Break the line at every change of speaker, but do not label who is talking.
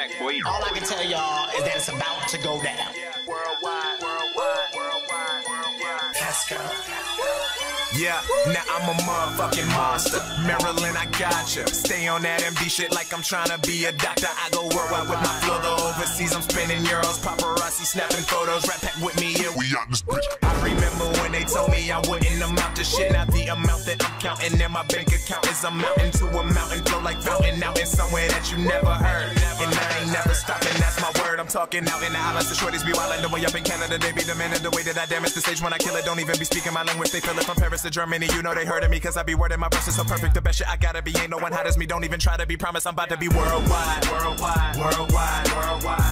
Pack, boy.
All I can tell y'all is that it's about to go down.
Worldwide, worldwide, worldwide, worldwide.
Let's go.
Yeah, now I'm a motherfucking monster. Maryland, I gotcha. Stay on that MD shit like I'm tryna be a doctor. I go worldwide with my flow, though overseas I'm spending euros. Paparazzi snapping photos, Rat Pack with me, yeah, we out this bitch. I remember when they told me I wouldn't amount to shit. Now the amount that I'm counting in my bank account is a mountain to a mountain. Flow like fountain out in somewhere that you never heard. And I ain't never stopping, that's my word. I'm talking out in the islands, the shorties be wildin'. The way up in Canada, they be demanding the way that I damage the stage when I kill it. Don't even be speaking my language, they feel it from Paris to Germany. You know they heard of me, cause I be wording my verses so perfect. The best shit I gotta be, ain't no one hot as me. Don't even try to be promised, I'm about to be worldwide. Worldwide, worldwide, worldwide.